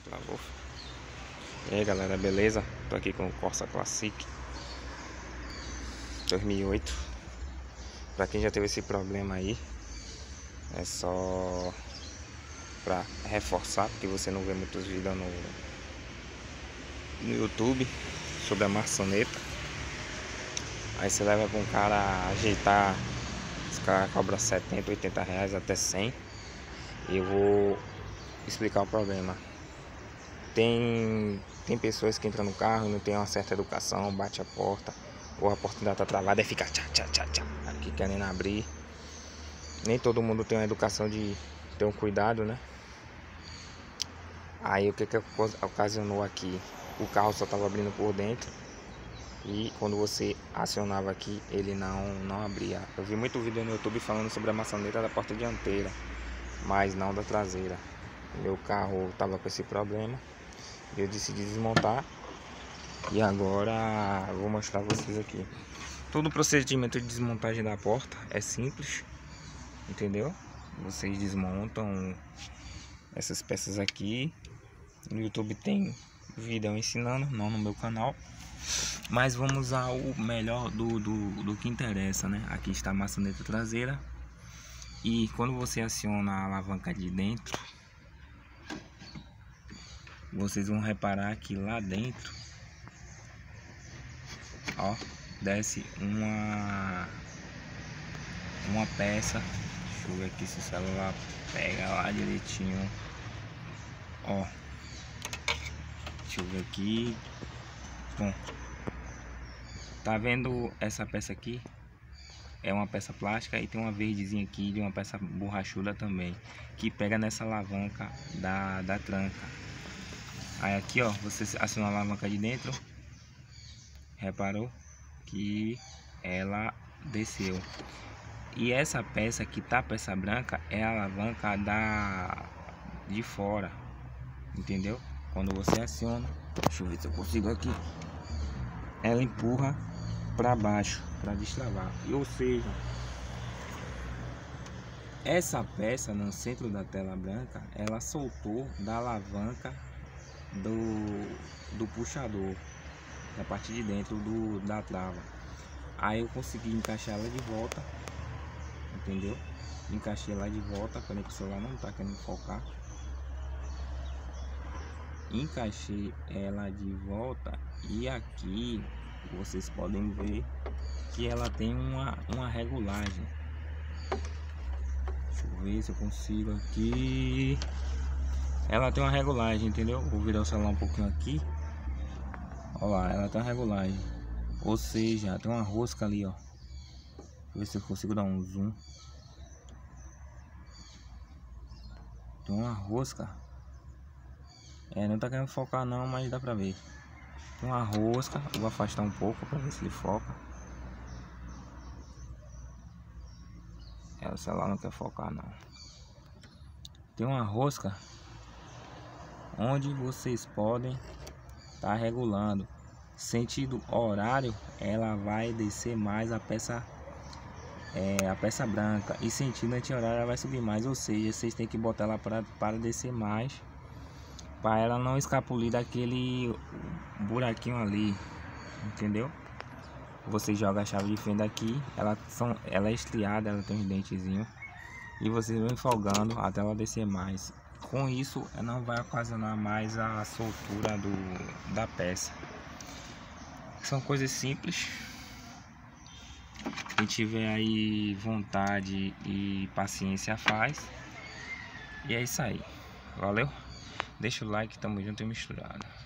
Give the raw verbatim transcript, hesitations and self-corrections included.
Travou. E aí galera, beleza? Tô aqui com o Corsa Classic dois mil e oito. Pra quem já teve esse problema aí, é só pra reforçar, porque você não vê muitos vídeos no, no YouTube sobre a maçaneta. Aí você leva pra um cara ajeitar, os caras cobram setenta, oitenta reais, até cem. E eu vou explicar o problema. Tem, tem pessoas que entram no carro e não tem uma certa educação, bate a porta, ou a porta ainda tá travada e fica tchá, tchá, tchá, tchá, aqui querendo abrir. Nem todo mundo tem uma educação de ter um cuidado, né? Aí o que que ocasionou aqui? O carro só tava abrindo por dentro e quando você acionava aqui, ele não, não abria. Eu vi muito vídeo no YouTube falando sobre a maçaneta da porta dianteira, mas não da traseira. Meu carro tava com esse problema. Eu decidi desmontar e agora eu vou mostrar pra vocês aqui. Todo o procedimento de desmontagem da porta é simples, entendeu? Vocês desmontam essas peças aqui. No YouTube tem vídeo ensinando, não no meu canal. Mas vamos ao melhor do, do, do que interessa, né? Aqui está a maçaneta traseira. E quando você aciona a alavanca de dentro, vocês vão reparar que lá dentro, ó, desce uma uma peça. Deixa eu ver aqui se o celular pega lá direitinho. Ó, deixa eu ver aqui. Bom, tá vendo essa peça aqui? É uma peça plástica e tem uma verdezinha aqui de uma peça borrachuda também, que pega nessa alavanca da, da tranca. Aí aqui, ó, você aciona a alavanca de dentro, reparou que ela desceu. E essa peça que tá, peça branca, é a alavanca da de fora, entendeu? Quando você aciona, deixa eu ver se eu consigo aqui, ela empurra para baixo para destravar. E ou seja, essa peça no centro da tela branca, ela soltou da alavanca do, do puxador, da parte de dentro do, da trava. Aí eu consegui encaixar ela de volta, entendeu? Encaixei lá de volta, peraí que o celular não tá querendo focar. Encaixei ela de volta e aqui vocês podem ver que ela tem uma, uma regulagem. Deixa eu ver se eu consigo aqui. Ela tem uma regulagem, entendeu? Vou virar o celular um pouquinho aqui. Olha lá, ela tem uma regulagem. Ou seja, tem uma rosca ali, ó. Deixa eu ver se eu consigo dar um zoom. Tem uma rosca. É, não tá querendo focar não, mas dá pra ver. Tem uma rosca. Eu vou afastar um pouco pra ver se ele foca. É, o celular não quer focar não. Tem uma rosca onde vocês podem tá regulando sentido horário, ela vai descer mais a peça é, a peça branca, e sentido anti-horário ela vai subir mais, ou seja, vocês têm que botar ela para para descer mais, para ela não escapulir daquele buraquinho ali, entendeu? Você joga a chave de fenda aqui, ela são ela é estriada, ela tem uns dentezinhos, e vocês vão folgando até ela descer mais. Com isso, não vai ocasionar mais a soltura do, da peça. São coisas simples. Quem tiver aí vontade e paciência faz. E é isso aí. Valeu? Deixa o like, tamo junto e misturado.